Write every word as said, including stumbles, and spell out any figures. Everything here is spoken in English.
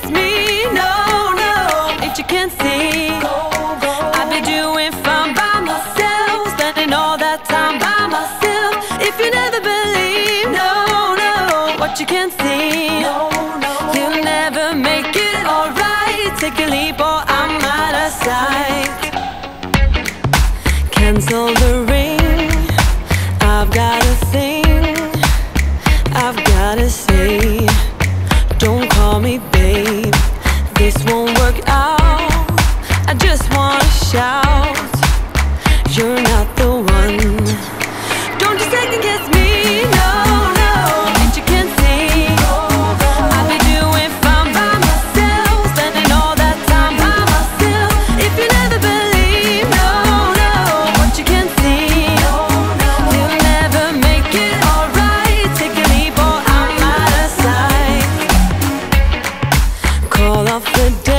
kiss me, no, no, if you can't see, I'd be doing fine by myself, spending all that time by myself. If you never believe, no, no, what you can't see, you'll never make it alright. Take a leap or I'm out of sight. Cancel the ring, I've got a thing I've gotta say. Don't call me babe, this won't work out. I just wanna shout, you're not the one. Don't you second guess me, no, no, if you can't see, I'd be doing fine by myself, spending all that time by myself. If you never believe, no, no, what you can't see, you'll never make it alright. Take a leap or I'm out of sight. Call off the day